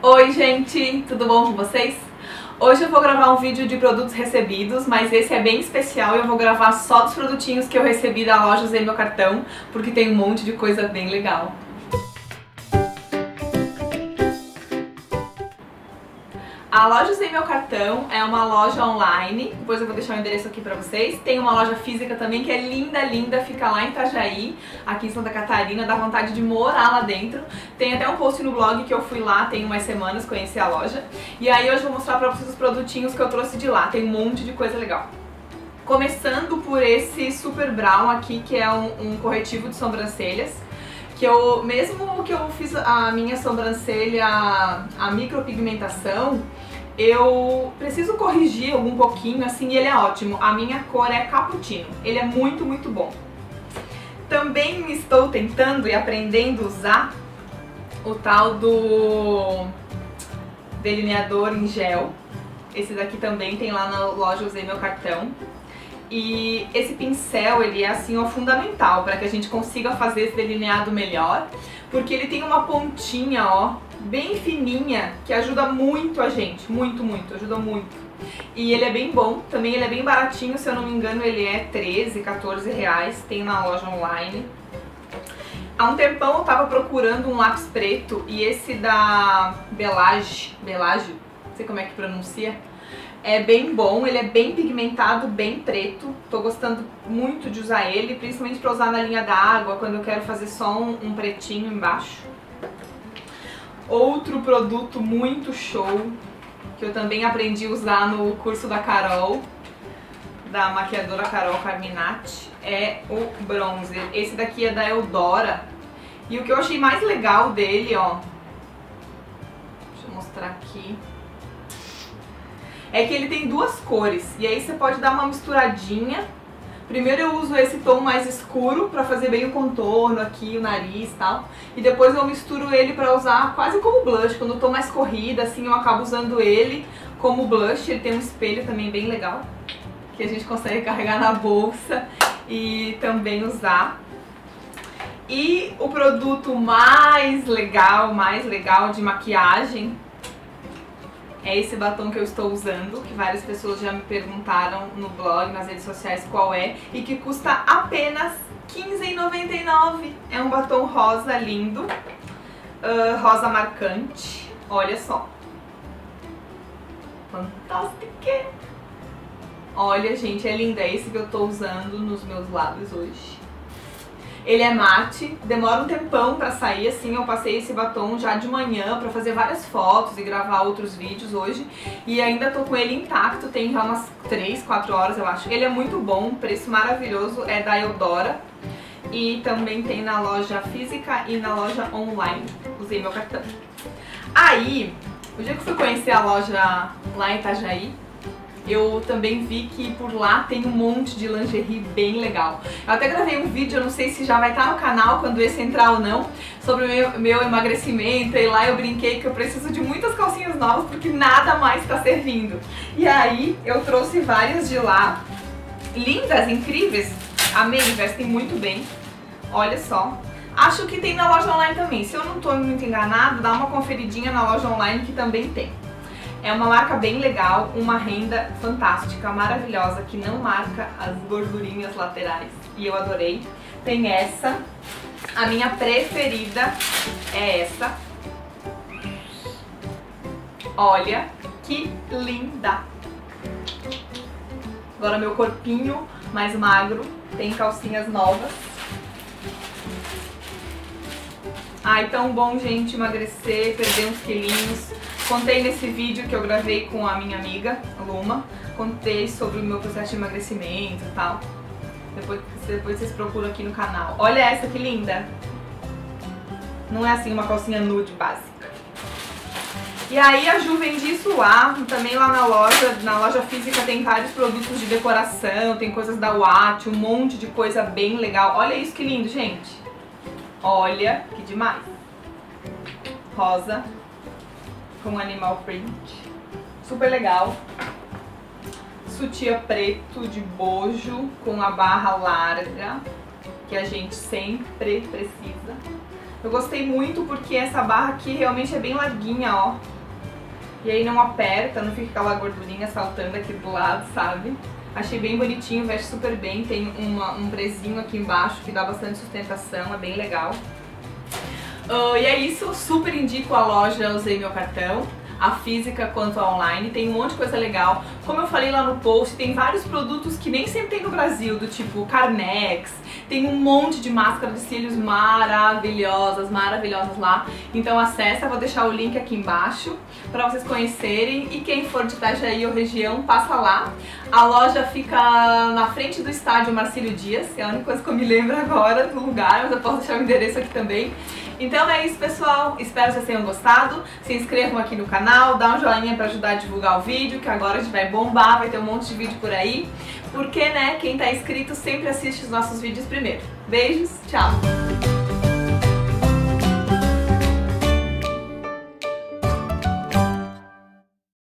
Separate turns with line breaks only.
Oi gente, tudo bom com vocês? Hoje eu vou gravar um vídeo de produtos recebidos, mas esse é bem especial e eu vou gravar só dos produtinhos que eu recebi da loja Usei Meu Cartão, porque tem um monte de coisa bem legal. A loja Usei Meu Cartão é uma loja online, depois eu vou deixar o endereço aqui pra vocês. Tem uma loja física também que é linda, linda, fica lá em Itajaí, aqui em Santa Catarina, dá vontade de morar lá dentro. Tem até um post no blog que eu fui lá, tem umas semanas, conheci a loja. E aí hoje eu vou mostrar pra vocês os produtinhos que eu trouxe de lá, tem um monte de coisa legal. Começando por esse Super Brown aqui, que é um corretivo de sobrancelhas. Que eu, mesmo que eu fiz a minha sobrancelha, a micropigmentação, eu preciso corrigir algum pouquinho, assim, e ele é ótimo. A minha cor é cappuccino, ele é muito, muito bom. Também estou tentando e aprendendo a usar o tal do delineador em gel. Esse daqui também tem lá na loja Usei Meu Cartão. E esse pincel, ele é assim, ó, fundamental para que a gente consiga fazer esse delineado melhor, porque ele tem uma pontinha, ó, bem fininha, que ajuda muito a gente, muito, muito, ajuda muito. E ele é bem bom, também ele é bem baratinho, se eu não me engano ele é 13, 14 reais, tem na loja online. Há um tempão eu tava procurando um lápis preto e esse da Belage, não sei como é que pronuncia, é bem bom, ele é bem pigmentado, bem preto. Tô gostando muito de usar ele, principalmente pra usar na linha d'água, quando eu quero fazer só um pretinho embaixo. Outro produto muito show, que eu também aprendi a usar no curso da Carol, da maquiadora Carol Carminati, é o bronzer. Esse daqui é da Eudora. E o que eu achei mais legal dele, ó, deixa eu mostrar aqui, é que ele tem duas cores, e aí você pode dar uma misturadinha. Primeiro eu uso esse tom mais escuro pra fazer bem o contorno aqui, o nariz e tal. E depois eu misturo ele pra usar quase como blush. Quando eu tô mais corrida, assim, eu acabo usando ele como blush. Ele tem um espelho também bem legal, que a gente consegue carregar na bolsa e também usar. E o produto mais legal de maquiagem é esse batom que eu estou usando, que várias pessoas já me perguntaram no blog, nas redes sociais qual é, e que custa apenas R$15,99. É um batom rosa lindo, rosa marcante, olha só. Fantástico! Olha, gente, é lindo, é esse que eu estou usando nos meus lábios hoje. Ele é mate, demora um tempão pra sair, assim, eu passei esse batom já de manhã pra fazer várias fotos e gravar outros vídeos hoje. E ainda tô com ele intacto, tem já umas 3, 4 horas, eu acho. Ele é muito bom, preço maravilhoso, é da Eudora. E também tem na loja física e na loja online. Usei meu cartão. Aí, o dia que eu fui conhecer a loja lá em Itajaí, eu também vi que por lá tem um monte de lingerie bem legal. Eu até gravei um vídeo, eu não sei se já vai estar no canal quando esse entrar ou não, sobre o meu emagrecimento, e lá eu brinquei que eu preciso de muitas calcinhas novas porque nada mais está servindo. E aí eu trouxe várias de lá, lindas, incríveis, amei, vestem muito bem, olha só. Acho que tem na loja online também, se eu não estou muito enganado, dá uma conferidinha na loja online que também tem. É uma marca bem legal, uma renda fantástica, maravilhosa, que não marca as gordurinhas laterais. E eu adorei. Tem essa. A minha preferida é essa. Olha que linda! Agora meu corpinho mais magro tem calcinhas novas. Ai, tão bom, gente, emagrecer, perder uns quilinhos. Contei nesse vídeo que eu gravei com a minha amiga, Luma, contei sobre o meu processo de emagrecimento e tal. Depois vocês procuram aqui no canal. Olha essa que linda! Não é assim uma calcinha nude básica. E aí a Ju vende isso lá, também lá na loja física tem vários produtos de decoração, tem coisas da Watch, um monte de coisa bem legal. Olha isso que lindo, gente! Olha que demais! Rosa com animal print, super legal. Sutiã preto de bojo com a barra larga, que a gente sempre precisa. Eu gostei muito porque essa barra aqui realmente é bem larguinha, ó. E aí não aperta, não fica aquela gordurinha saltando aqui do lado, sabe? Achei bem bonitinho, veste super bem, tem um brezinho aqui embaixo que dá bastante sustentação, é bem legal. E é isso, super indico a loja Usei Meu Cartão, a física quanto a online, tem um monte de coisa legal. Como eu falei lá no post, tem vários produtos que nem sempre tem no Brasil, do tipo Carmex, tem um monte de máscara de cílios maravilhosas lá. Então acessa, vou deixar o link aqui embaixo para vocês conhecerem, e quem for de Itajaí ou região, passa lá. A loja fica na frente do estádio Marcílio Dias, que é a única coisa que eu me lembro agora do lugar, mas eu posso deixar o endereço aqui também. Então é isso, pessoal, espero que vocês tenham gostado, se inscrevam aqui no canal, dá um joinha para ajudar a divulgar o vídeo, que agora a gente vai bombar, vai ter um monte de vídeo por aí, porque, né, quem tá inscrito sempre assiste os nossos vídeos primeiro. Beijos, tchau!